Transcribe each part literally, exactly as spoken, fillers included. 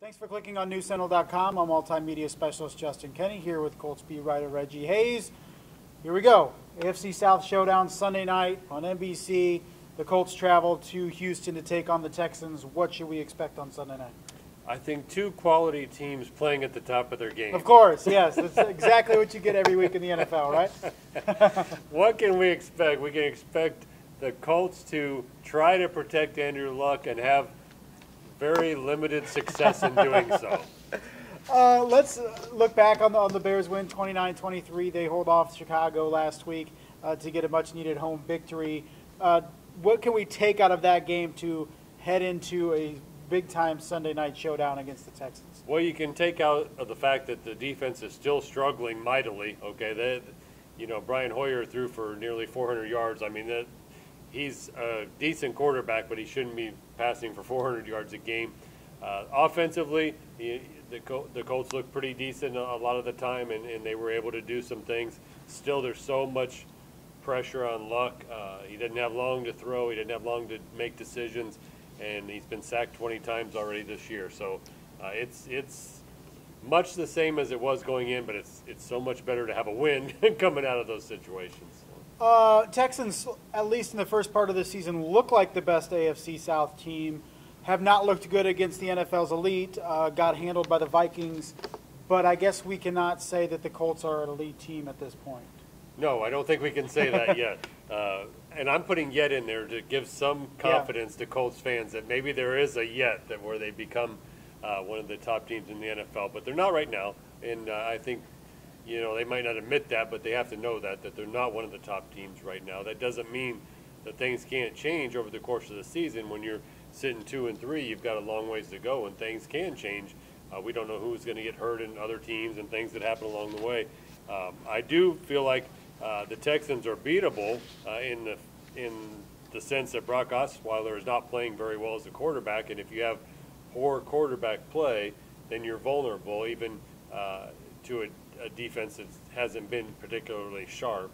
Thanks for clicking on News Sentinel dot com. I'm multimedia specialist Justin Kenny here with Colts beat writer Reggie Hayes. Here we go. A F C South showdown Sunday night on N B C. The Colts travel to Houston to take on the Texans. What should we expect on Sunday night? I think two quality teams playing at the top of their game. Of course, yes. That's exactly what you get every week in the N F L, right? What can we expect? We can expect the Colts to try to protect Andrew Luck and have very limited success in doing so. Uh, let's look back on the, on the Bears win twenty-nine twenty-three. They hold off Chicago last week uh, to get a much-needed home victory. Uh, what can we take out of that game to head into a big-time Sunday night showdown against the Texans? Well, you can take out of the fact that the defense is still struggling mightily. Okay, they, you know, Brian Hoyer threw for nearly four hundred yards. I mean, that he's a decent quarterback, but he shouldn't be passing for four hundred yards a game. Uh, offensively, he, the, Col the Colts look pretty decent a lot of the time, and, and they were able to do some things. Still, there's so much pressure on Luck. Uh, he didn't have long to throw. He didn't have long to make decisions, and he's been sacked twenty times already this year. So uh, it's it's much the same as it was going in, but it's it's so much better to have a win coming out of those situations. Uh, Texans, at least in the first part of the season, look like the best A F C South team. Have not looked good against the N F L's elite. Uh, got handled by the Vikings, but I guess we cannot say that the Colts are an elite team at this point. No, I don't think we can say that yet. Uh, and I'm putting yet in there to give some confidence yeah. to Colts fans that maybe there is a yet that where they become uh, one of the top teams in the N F L. But they're not right now. And uh, I think, you know, they might not admit that, but they have to know that, that they're not one of the top teams right now. That doesn't mean that things can't change over the course of the season. When you're sitting two and three, you've got a long ways to go, and things can change. Uh, we don't know who's going to get hurt in other teams and things that happen along the way. Um, I do feel like uh, the Texans are beatable uh, in the in the sense that Brock Osweiler is not playing very well as a quarterback, and if you have poor quarterback play, then you're vulnerable even uh, to a, a defense that hasn't been particularly sharp.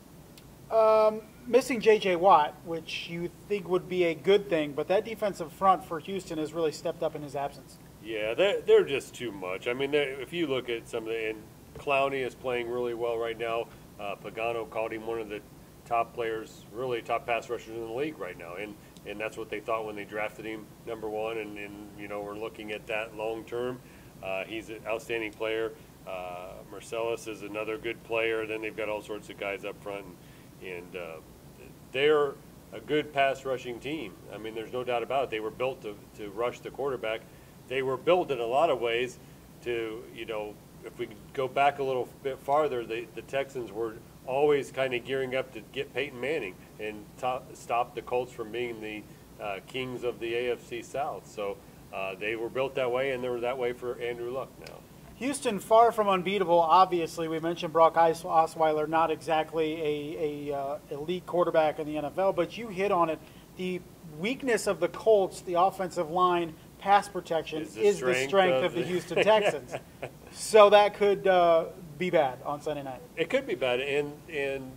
Um, missing J J Watt, which you think would be a good thing, but that defensive front for Houston has really stepped up in his absence. Yeah, they're, they're just too much. I mean, if you look at some of the, and Clowney is playing really well right now. Uh, Pagano called him one of the top players, really top pass rushers in the league right now, and and that's what they thought when they drafted him number one. And, and you know, we're looking at that long term. Uh, he's an outstanding player. Uh, Marcellus is another good player. Then they've got all sorts of guys up front. And, And uh, they're a good pass rushing team. I mean, there's no doubt about it. They were built to, to rush the quarterback. They were built in a lot of ways to, you know, if we go back a little bit farther, they, the Texans were always kind of gearing up to get Peyton Manning and top, stop the Colts from being the uh, kings of the A F C South. So uh, they were built that way, and they were that way for Andrew Luck now. Houston, far from unbeatable, obviously. We mentioned Brock Osweiler, not exactly a, a uh, elite quarterback in the N F L, but you hit on it. The weakness of the Colts, the offensive line, pass protection, is the is strength, the strength of, of the Houston Texans. So that could uh, be bad on Sunday night. It could be bad, and, and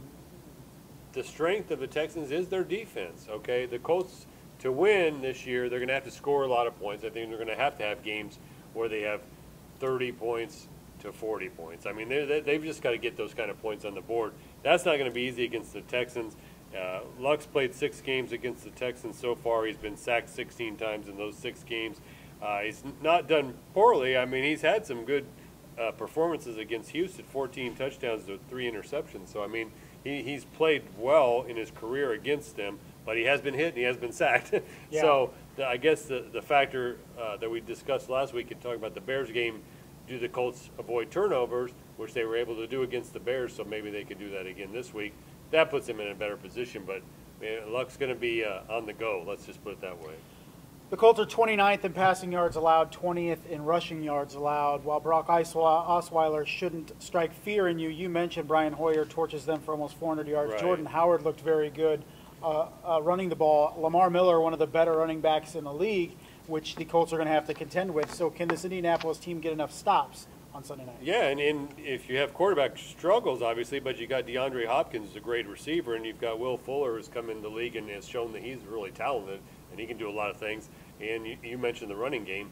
the strength of the Texans is their defense, okay? The Colts, to win this year, they're going to have to score a lot of points. I think they're going to have to have games where they have thirty points to forty points. I mean, they, they've just got to get those kind of points on the board. That's not going to be easy against the Texans. Uh, Luck's played six games against the Texans so far. He's been sacked sixteen times in those six games. Uh, he's not done poorly. I mean, he's had some good uh, performances against Houston, fourteen touchdowns to three interceptions. So, I mean, he, he's played well in his career against them, but he has been hit and he has been sacked. Yeah. So, the, I guess the, the factor uh, that we discussed last week in talking about the Bears game, do the Colts avoid turnovers, which they were able to do against the Bears, so maybe they could do that again this week. That puts them in a better position, but man, Luck's going to be uh, on the go. Let's just put it that way. The Colts are twenty-ninth in passing yards allowed, twentieth in rushing yards allowed. While Brock Osweiler shouldn't strike fear in you, you mentioned Brian Hoyer torches them for almost four hundred yards. Right. Jordan Howard looked very good uh, uh, running the ball. Lamar Miller, one of the better running backs in the league, which the Colts are going to have to contend with. So can this Indianapolis team get enough stops on Sunday night? Yeah, and, and if you have quarterback struggles, obviously, but you got DeAndre Hopkins, a great receiver, and you've got Will Fuller, who's come in the league and has shown that he's really talented and he can do a lot of things. And you, you mentioned the running game.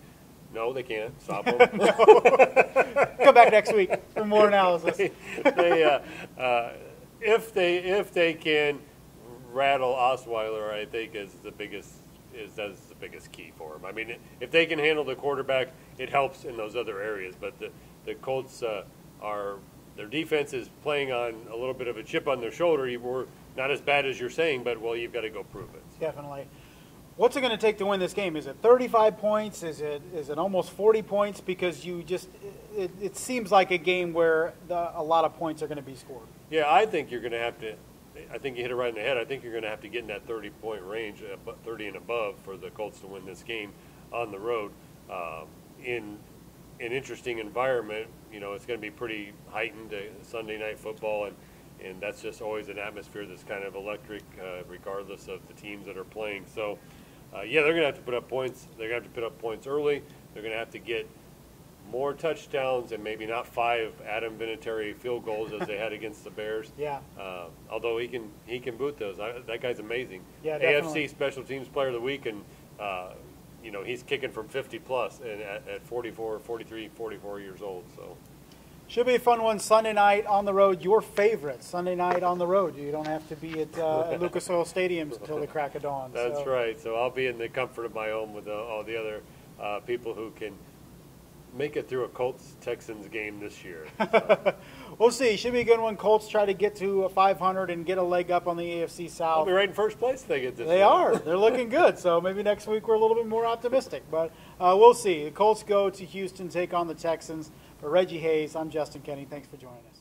No, they can't stop them. Come back next week for more analysis. they, they, uh, uh, if they if they can rattle Osweiler, I think is the biggest is that's the biggest key for them. I mean, if they can handle the quarterback, it helps in those other areas. But the the Colts uh, are their defense is playing on a little bit of a chip on their shoulder. You were not as bad as you're saying, but well, you've got to go prove it. So. Definitely. What's it going to take to win this game? Is it thirty-five points? Is it is it almost forty points? Because you just it, it seems like a game where the, a lot of points are going to be scored. Yeah, I think you're going to have to. I think you hit it right in the head. I think you're going to have to get in that thirty-point range, uh, thirty and above, for the Colts to win this game on the road uh, in an interesting environment. You know, it's going to be pretty heightened uh, Sunday night football, and and that's just always an atmosphere that's kind of electric, uh, regardless of the teams that are playing. So. Uh, yeah, they're going to have to put up points. They're going to have to put up points early. They're going to have to get more touchdowns and maybe not five Adam Vinatieri field goals as they had against the Bears. Yeah. Uh, although he can he can boot those. I, that guy's amazing. Yeah, A definitely. F C Special Teams Player of the Week, and uh, you know he's kicking from fifty plus and at, at forty-four, forty-three, forty-four years old. So. Should be a fun one Sunday night on the road. Your favorite Sunday night on the road. You don't have to be at, uh, at Lucas Oil Stadium until the crack of dawn. That's so. right. So I'll be in the comfort of my home with uh, all the other uh, people who can make it through a Colts-Texans game this year. So. We'll see. Should be a good one. Colts try to get to a five hundred and get a leg up on the A F C South. I'll be right in first place if they get this. They one. are. They're looking good. So maybe next week we're a little bit more optimistic. But uh, we'll see. The Colts go to Houston, take on the Texans. For Reggie Hayes, I'm Justin Kenny. Thanks for joining us.